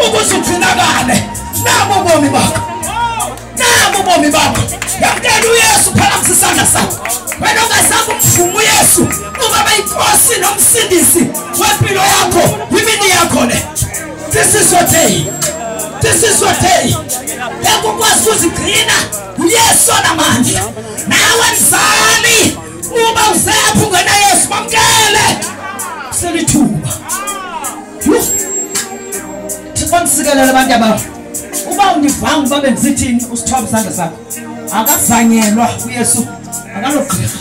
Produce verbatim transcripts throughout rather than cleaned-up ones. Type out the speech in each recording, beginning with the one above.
ukuze ugcinakale. Nabo ubomi bakho. Nabo ubomi bakho. Yamkela uYesu phakamisa isandla sakho. Wena ungazange umvume uYesu ungaba inkosi nomsindisi wempilo yakho, yimini yakho le. This is your day. This is your day. Yakukwazi ukuzigcina uYesu namandla. Nawe mzali uma uzepha ungena Yesu bamkele. Selithuba. Thiqonisikelele abantu ababo. Uba undivanga babe ngizithini usithoba isandla sakho. Akazanyelwa uYesu akalogqirha.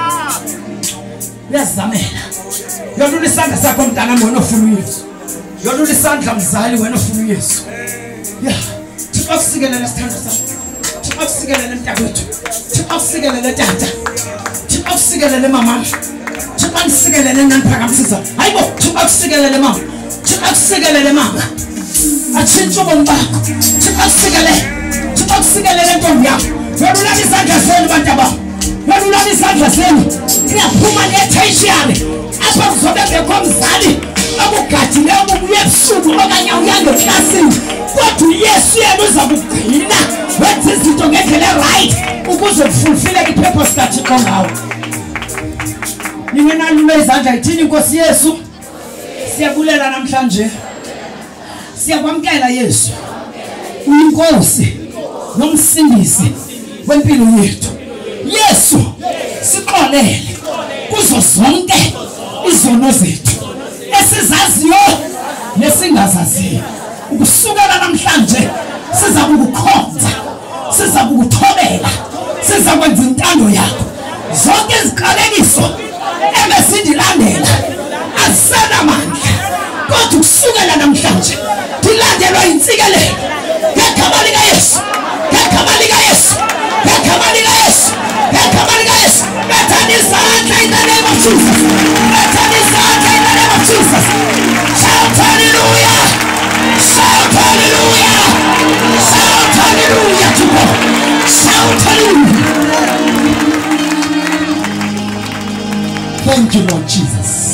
Uyazamela. Yolula isandla sakho mntana wena ofuna uYesu. Yolula isandla mzali wena ofuna uYesu. Yeah. Thiqonisikelele sithanda sakho. Thiqonisikelele mntakwethu. Thiqonisikelele tata. Thiqonisikelele mama. Thiqonisikelele naniphakamisa. Hayibo, thiqonisikelele mama. Thiqonisikelele mama. Atshintshe ubomi bakho. Thiqonisikelele. Thiqonisikelele ntombi yakho. Yolula isandla senu bantu ababo. Yolula isandla senu. Siyaphuma ne-tertiary. Apha kuzobe bekho mzali akugadileyo ubuye ebusuku okanye uyange eklasini. Kodwa uYesu yena uza kugcina wenze izinto ngendlela right ukuze kufulfile i-purpose kaThixo ngawe. Nina nalula izandla ithini inkosi Yesu. Siyabulela namhlanje. Siyakwamkela Yesu. Uyinkosi nomsindisi wempilo yethu. Yesu siqolele kuzo zonke izono zethu esizaziyo nesingazaziyo. Ukusukela namhlanje siza kukukhonza, siza kukuthobela, siza kwenza intando yakho. Zonke iziqalekiso ebesindilandela azisena amandla. Kodwa ukusukela namhlanje ndilandelwa intsikelelo ngegama likaYesu, ngegama likaYesu, ngegama likaYesu, ngegama likaYesu. Bethani izandla in the name of Jesus. Bethani izandla in the name of Jesus. Shout hallelujah. Shout hallelujah. Shout hallelujah to God. Shout hallelujah. Thank you, Lord Jesus.